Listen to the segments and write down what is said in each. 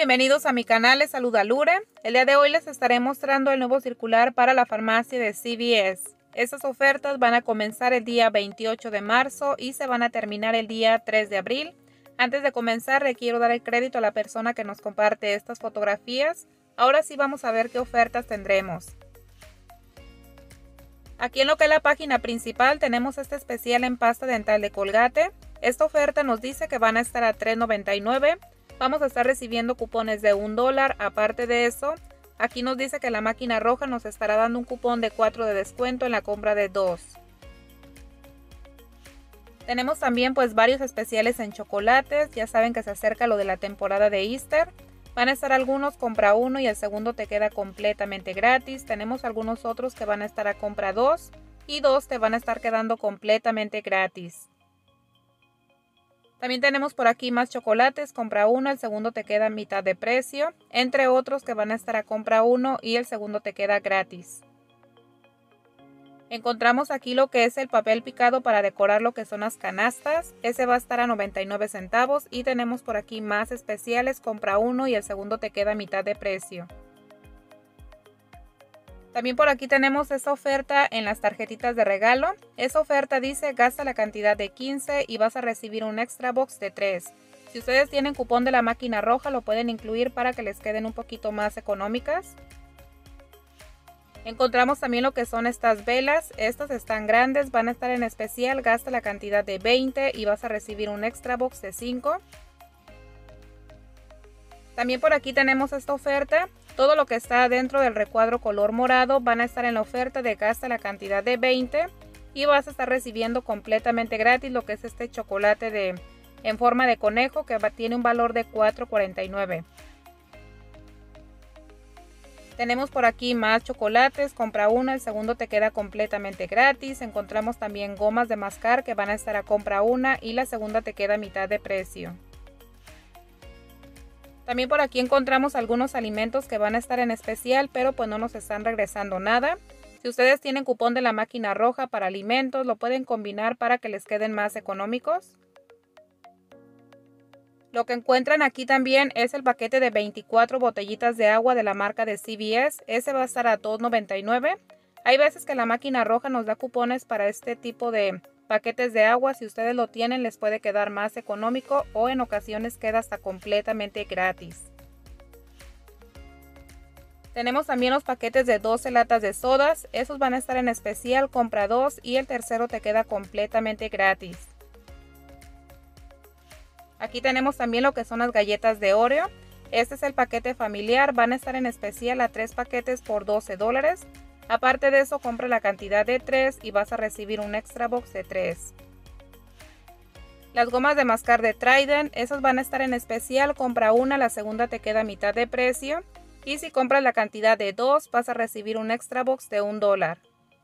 bienvenidos a mi canal, les saluda Lure. El día de hoy les estaré mostrando el nuevo circular para la farmacia de CVS. Estas ofertas van a comenzar el día 28 de marzo y se van a terminar el día 3 de abril. Antes de comenzar, le quiero dar el crédito a la persona que nos comparte estas fotografías. Ahora sí vamos a ver qué ofertas tendremos. Aquí en lo que es la página principal tenemos este especial en pasta dental de Colgate. Esta oferta nos dice que van a estar a $3.99. Vamos a estar recibiendo cupones de $1. Aparte de eso, aquí nos dice que la máquina roja nos estará dando un cupón de 4 de descuento en la compra de 2. Tenemos también pues varios especiales en chocolates. Ya saben que se acerca lo de la temporada de Easter. Van a estar algunos compra 1 y el segundo te queda completamente gratis. Tenemos algunos otros que van a estar a compra 2 y 2 te van a estar quedando completamente gratis. También tenemos por aquí más chocolates, compra 1, el segundo te queda a mitad de precio, entre otros que van a estar a compra 1 y el segundo te queda gratis. Encontramos aquí lo que es el papel picado para decorar lo que son las canastas, ese va a estar a 99 centavos y tenemos por aquí más especiales, compra 1 y el segundo te queda a mitad de precio. También por aquí tenemos esta oferta en las tarjetitas de regalo. Esa oferta dice gasta la cantidad de 15 y vas a recibir un extra box de 3. Si ustedes tienen cupón de la máquina roja lo pueden incluir para que les queden un poquito más económicas. Encontramos también lo que son estas velas. Estas están grandes, van a estar en especial, gasta la cantidad de 20 y vas a recibir un extra box de 5. También por aquí tenemos esta oferta. Todo lo que está dentro del recuadro color morado van a estar en la oferta de gasta la cantidad de 20 y vas a estar recibiendo completamente gratis lo que es este chocolate en forma de conejo que tiene un valor de $4.49. Tenemos por aquí más chocolates, compra uno, el segundo te queda completamente gratis. Encontramos también gomas de mascar que van a estar a compra 1 y la segunda te queda a mitad de precio. También por aquí encontramos algunos alimentos que van a estar en especial, pero pues no nos están regresando nada. Si ustedes tienen cupón de la máquina roja para alimentos, lo pueden combinar para que les queden más económicos. Lo que encuentran aquí también es el paquete de 24 botellitas de agua de la marca de CVS. Ese va a estar a $2.99. Hay veces que la máquina roja nos da cupones para este tipo de paquetes de agua. Si ustedes lo tienen les puede quedar más económico o en ocasiones queda hasta completamente gratis. Tenemos también los paquetes de 12 latas de sodas. Esos van a estar en especial, compra 2 y el tercero te queda completamente gratis. Aquí tenemos también lo que son las galletas de Oreo. Este es el paquete familiar, van a estar en especial a 3 paquetes por $12. Aparte de eso, compra la cantidad de 3 y vas a recibir un extra box de 3. Las gomas de mascar de Trident, esas van a estar en especial, compra una, la segunda te queda a mitad de precio. Y si compras la cantidad de 2, vas a recibir un extra box de $1.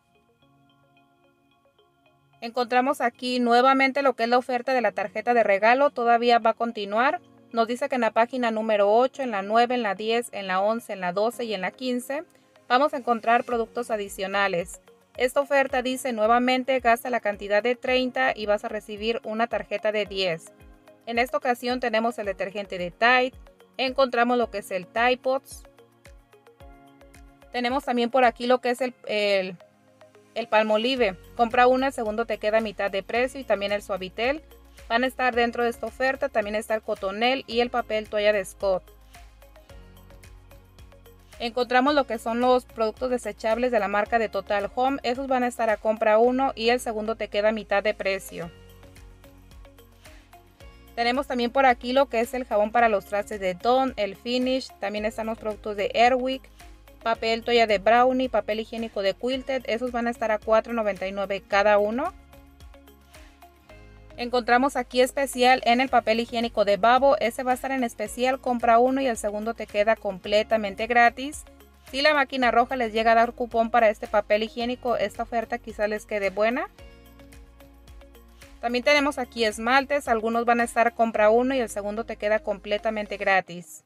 Encontramos aquí nuevamente lo que es la oferta de la tarjeta de regalo, todavía va a continuar. Nos dice que en la página número 8, en la 9, en la 10, en la 11, en la 12 y en la 15 vamos a encontrar productos adicionales. Esta oferta dice nuevamente gasta la cantidad de 30 y vas a recibir una tarjeta de 10. En esta ocasión tenemos el detergente de Tide, encontramos lo que es el Tide Pods. Tenemos también por aquí lo que es el Palmolive, compra uno, el segundo te queda a mitad de precio y también el Suavitel. Van a estar dentro de esta oferta, también está el Cotonel y el papel toalla de Scott. Encontramos lo que son los productos desechables de la marca de Total Home, esos van a estar a compra 1 y el segundo te queda a mitad de precio. Tenemos también por aquí lo que es el jabón para los trastes de Dawn, el Finish, también están los productos de Airwick, papel toalla de Brownie, papel higiénico de Quilted, esos van a estar a $4.99 cada uno. Encontramos aquí especial en el papel higiénico de Babo, ese va a estar en especial, compra uno y el segundo te queda completamente gratis. Si la máquina roja les llega a dar cupón para este papel higiénico, esta oferta quizás les quede buena. También tenemos aquí esmaltes, algunos van a estar compra uno y el segundo te queda completamente gratis.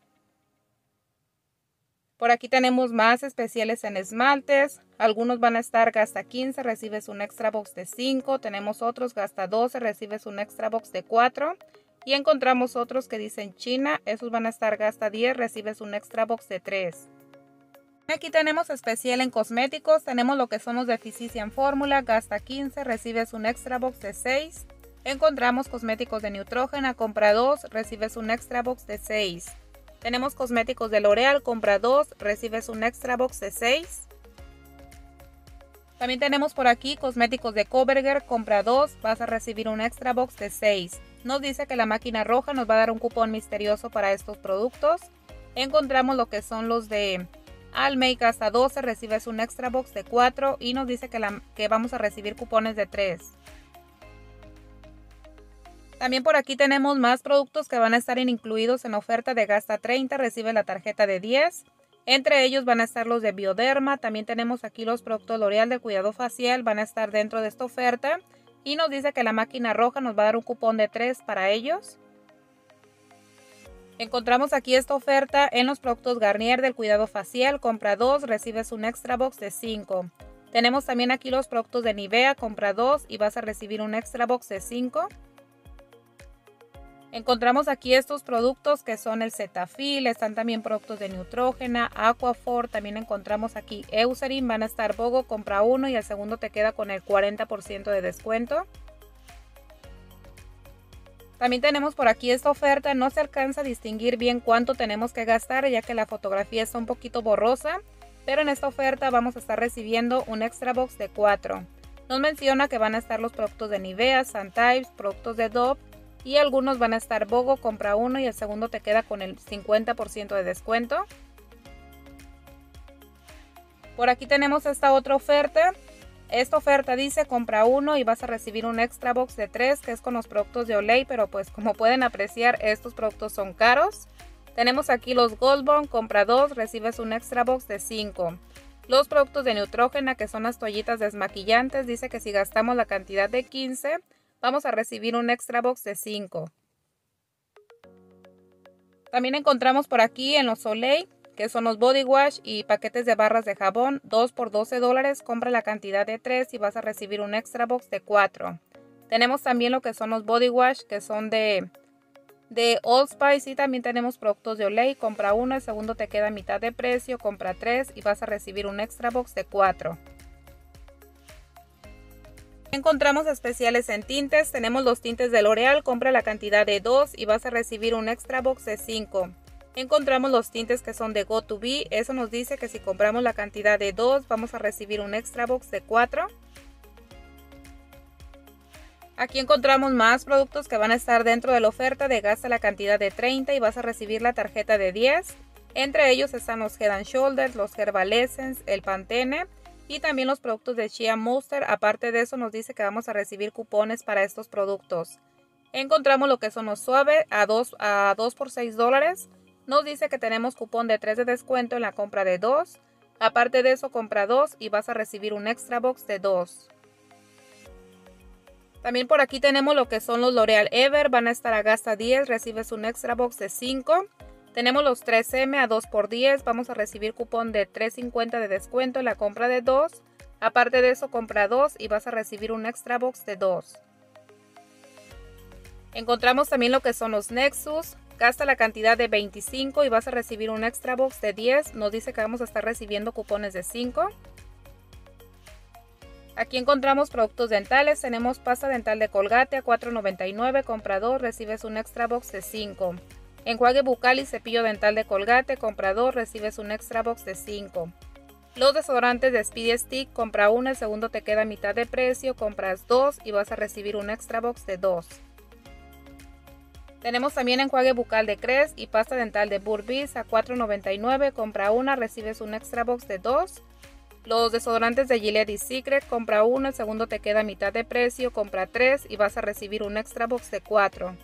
Por aquí tenemos más especiales en esmaltes, algunos van a estar gasta 15, recibes un extra box de 5, tenemos otros gasta 12, recibes un extra box de 4 Y encontramos otros que dicen China, esos van a estar gasta 10, recibes un extra box de 3. Aquí tenemos especial en cosméticos, tenemos lo que son los de Physician Formula, gasta 15, recibes un extra box de 6. Encontramos cosméticos de Neutrogena, compra 2, recibes un extra box de 6. Tenemos cosméticos de L'Oreal, compra 2, recibes un extra box de 6. También tenemos por aquí cosméticos de Covergirl, compra 2, vas a recibir un extra box de 6. Nos dice que la máquina roja nos va a dar un cupón misterioso para estos productos. Encontramos lo que son los de Almay, hasta 12, recibes un extra box de 4 y nos dice que vamos a recibir cupones de 3. También por aquí tenemos más productos que van a estar incluidos en oferta de gasta 30, recibe la tarjeta de 10. Entre ellos van a estar los de Bioderma, también tenemos aquí los productos L'Oreal de cuidado facial, van a estar dentro de esta oferta. Y nos dice que la máquina roja nos va a dar un cupón de 3 para ellos. Encontramos aquí esta oferta en los productos Garnier del cuidado facial, compra 2, recibes un extra box de 5. Tenemos también aquí los productos de Nivea, compra 2 y vas a recibir un extra box de 5. Encontramos aquí estos productos que son el Cetaphil, están también productos de Neutrogena, Aquaphor, también encontramos aquí Eucerin, van a estar Bogo, compra 1 y el segundo te queda con el 40% de descuento. También tenemos por aquí esta oferta, no se alcanza a distinguir bien cuánto tenemos que gastar ya que la fotografía está un poquito borrosa, pero en esta oferta vamos a estar recibiendo un extra box de 4. Nos menciona que van a estar los productos de Nivea, Santyves, productos de Dove, y algunos van a estar Bogo, compra 1 y el segundo te queda con el 50% de descuento. Por aquí tenemos esta otra oferta. Esta oferta dice compra 1 y vas a recibir un extra box de 3 que es con los productos de Olay, pero pues como pueden apreciar estos productos son caros. Tenemos aquí los Gold Bond, compra 2, recibes un extra box de 5. Los productos de Neutrogena que son las toallitas desmaquillantes, dice que si gastamos la cantidad de 15, vamos a recibir un extra box de 5. También encontramos por aquí en los Olay, que son los body wash y paquetes de barras de jabón, 2 por $12, compra la cantidad de 3 y vas a recibir un extra box de 4. Tenemos también lo que son los body wash, que son de Old Spice y también tenemos productos de Olay, compra 1, el segundo te queda a mitad de precio, compra 3 y vas a recibir un extra box de 4. Encontramos especiales en tintes, tenemos los tintes de L'Oreal, compra la cantidad de 2 y vas a recibir un extra box de 5. Encontramos los tintes que son de Got2b, eso nos dice que si compramos la cantidad de 2 vamos a recibir un extra box de 4. Aquí encontramos más productos que van a estar dentro de la oferta de gasta la cantidad de 30 y vas a recibir la tarjeta de 10. Entre ellos están los Head & Shoulders, los Herbal Essence, el Pantene y también los productos de Shea Moisture. Aparte de eso nos dice que vamos a recibir cupones para estos productos. Encontramos lo que son los suaves a 2 por $6. Nos dice que tenemos cupón de 3 de descuento en la compra de 2. Aparte de eso compra 2 y vas a recibir un extra box de 2. También por aquí tenemos lo que son los L'Oreal Ever, van a estar a gasta 10, recibes un extra box de 5. Tenemos los 3M a 2 por 10, vamos a recibir cupón de $3.50 de descuento en la compra de 2. Aparte de eso compra 2 y vas a recibir un extra box de 2. Encontramos también lo que son los Nexus, gasta la cantidad de 25 y vas a recibir un extra box de 10. Nos dice que vamos a estar recibiendo cupones de 5. Aquí encontramos productos dentales, tenemos pasta dental de Colgate a $4.99, compra 2, recibes un extra box de 5. Enjuague bucal y cepillo dental de Colgate, compra 2, recibes un extra box de 5. Los desodorantes de Speedy Stick, compra 1, el segundo te queda a mitad de precio, compras 2 y vas a recibir un extra box de 2. Tenemos también enjuague bucal de Crest y pasta dental de Burbis a $4.99, compra 1, recibes un extra box de 2. Los desodorantes de Gillette y Secret, compra 1, el segundo te queda a mitad de precio, compra 3 y vas a recibir un extra box de 4.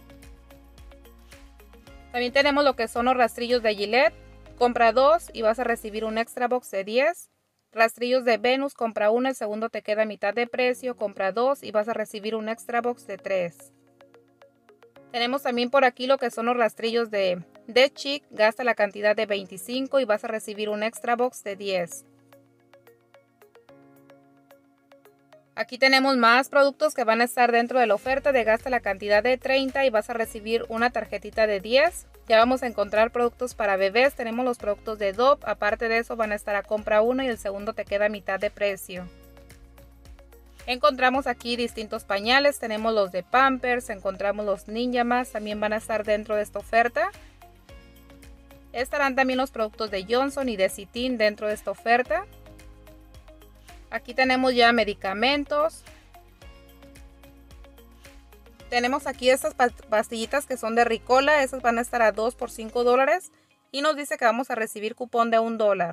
También tenemos lo que son los rastrillos de Gillette, compra 2 y vas a recibir un extra box de 10. Rastrillos de Venus, compra 1, el segundo te queda a mitad de precio, compra 2 y vas a recibir un extra box de 3. Tenemos también por aquí lo que son los rastrillos de Chic, gasta la cantidad de 25 y vas a recibir un extra box de 10. Aquí tenemos más productos que van a estar dentro de la oferta de gasta la cantidad de 30 y vas a recibir una tarjetita de 10. Ya vamos a encontrar productos para bebés. Tenemos los productos de Dove. Aparte de eso van a estar a compra uno y el segundo te queda a mitad de precio. Encontramos aquí distintos pañales. Tenemos los de Pampers, encontramos los Ninja Más. También van a estar dentro de esta oferta. Estarán también los productos de Johnson y de Citin dentro de esta oferta. Aquí tenemos ya medicamentos. Tenemos aquí estas pastillitas que son de Ricola. Esas van a estar a 2 por $5. Y nos dice que vamos a recibir cupón de $1.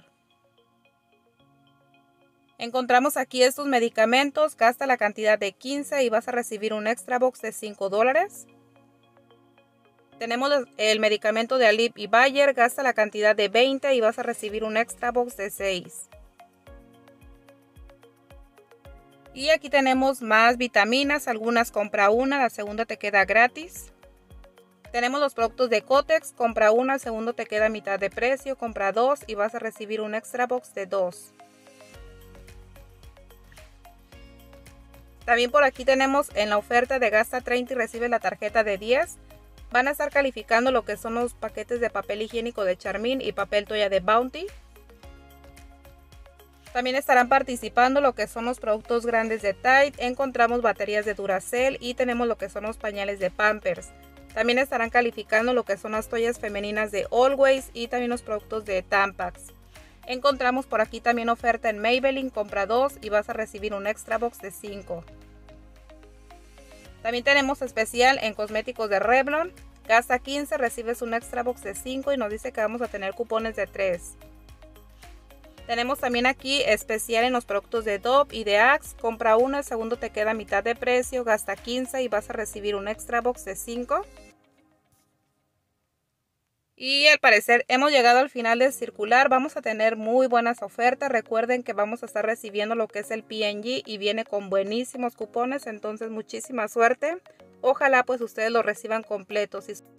Encontramos aquí estos medicamentos. Gasta la cantidad de 15 y vas a recibir un extra box de $5. Tenemos el medicamento de Aleve y Bayer. Gasta la cantidad de 20 y vas a recibir un extra box de 6. Y aquí tenemos más vitaminas, algunas compra una, la segunda te queda gratis. Tenemos los productos de Kotex, compra una, el segundo te queda a mitad de precio, compra 2 y vas a recibir un extra box de 2. También por aquí tenemos en la oferta de gasta 30 y recibe la tarjeta de 10. Van a estar calificando lo que son los paquetes de papel higiénico de Charmin y papel toalla de Bounty. También estarán participando lo que son los productos grandes de Tide. Encontramos baterías de Duracell y tenemos lo que son los pañales de Pampers. También estarán calificando lo que son las toallas femeninas de Always y también los productos de Tampax. Encontramos por aquí también oferta en Maybelline, compra 2 y vas a recibir un extra box de 5. También tenemos especial en cosméticos de Revlon. Gasta 15, recibes un extra box de 5 y nos dice que vamos a tener cupones de 3. Tenemos también aquí especial en los productos de Dove y de Axe. Compra uno, el segundo te queda a mitad de precio, gasta 15 y vas a recibir un extra box de 5. Y al parecer hemos llegado al final del circular. Vamos a tener muy buenas ofertas. Recuerden que vamos a estar recibiendo lo que es el P&G y viene con buenísimos cupones. Entonces muchísima suerte. Ojalá pues ustedes lo reciban completos.